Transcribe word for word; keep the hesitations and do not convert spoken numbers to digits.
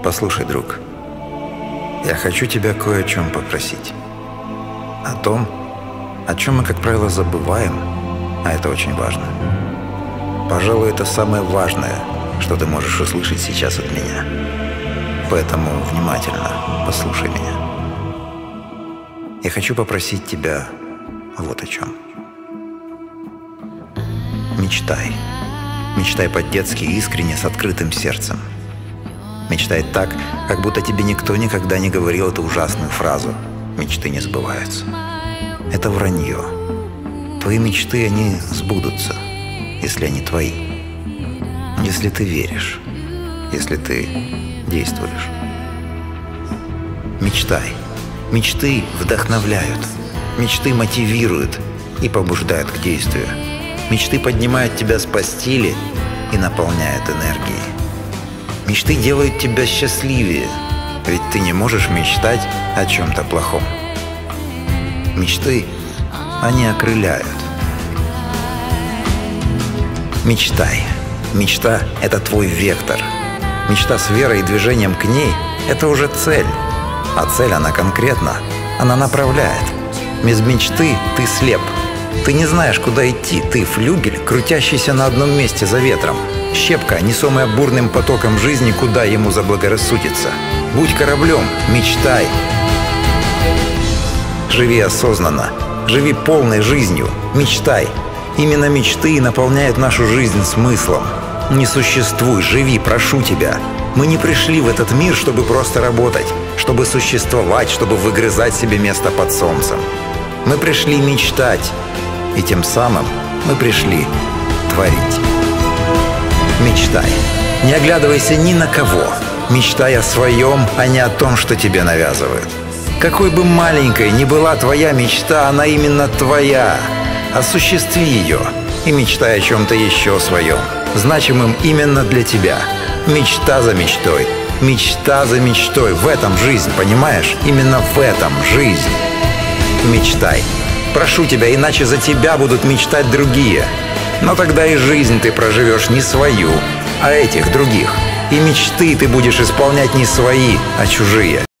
Послушай, друг, я хочу тебя кое о чем попросить. О том, о чем мы, как правило, забываем, а это очень важно. Пожалуй, это самое важное, что ты можешь услышать сейчас от меня. Поэтому внимательно послушай меня. Я хочу попросить тебя вот о чем. Мечтай. Мечтай по-детски, искренне, с открытым сердцем. Мечтай так, как будто тебе никто никогда не говорил эту ужасную фразу «мечты не сбываются». Это вранье. Твои мечты, они сбудутся, если они твои. Если ты веришь, если ты действуешь. Мечтай. Мечты вдохновляют. Мечты мотивируют и побуждают к действию. Мечты поднимают тебя с постели и наполняют энергией. Мечты делают тебя счастливее, ведь ты не можешь мечтать о чем-то плохом. Мечты, они окрыляют. Мечтай. Мечта – это твой вектор. Мечта с верой и движением к ней – это уже цель. А цель, она конкретна, она направляет. Без мечты ты слеп. Ты не знаешь, куда идти. Ты флюгель, крутящийся на одном месте за ветром. Щепка, несомая бурным потоком жизни, куда ему заблагорассудится. Будь кораблем, мечтай. Живи осознанно, живи полной жизнью, мечтай. Именно мечты наполняют нашу жизнь смыслом. Не существуй, живи, прошу тебя. Мы не пришли в этот мир, чтобы просто работать, чтобы существовать, чтобы выгрызать себе место под солнцем. Мы пришли мечтать, и тем самым мы пришли творить. Мечтай. Не оглядывайся ни на кого. Мечтай о своем, а не о том, что тебе навязывают. Какой бы маленькой ни была твоя мечта, она именно твоя. Осуществи ее и мечтай о чем-то еще своем, значимым именно для тебя. Мечта за мечтой. Мечта за мечтой. В этом жизнь, понимаешь? Именно в этом жизнь. Мечтай. Прошу тебя, иначе за тебя будут мечтать другие. Но тогда и жизнь ты проживешь не свою, а этих других. И мечты ты будешь исполнять не свои, а чужие.